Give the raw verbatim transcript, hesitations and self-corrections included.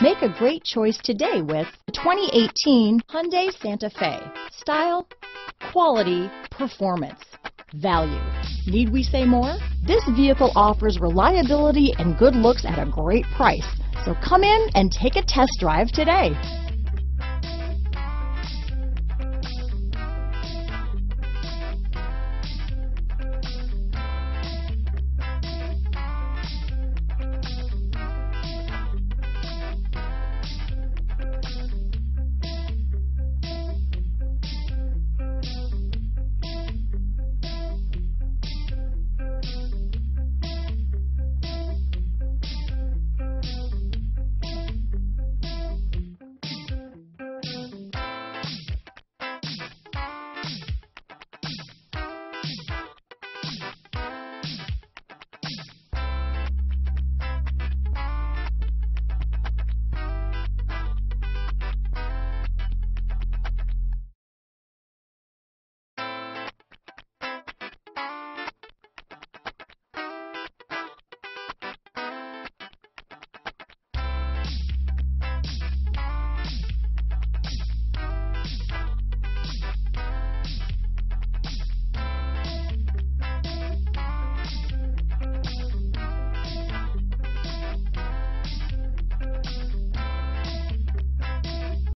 Make a great choice today with the twenty eighteen Hyundai Santa Fe. Style, quality, performance, value. Need we say more? This vehicle offers reliability and good looks at a great price. So come in and take a test drive today.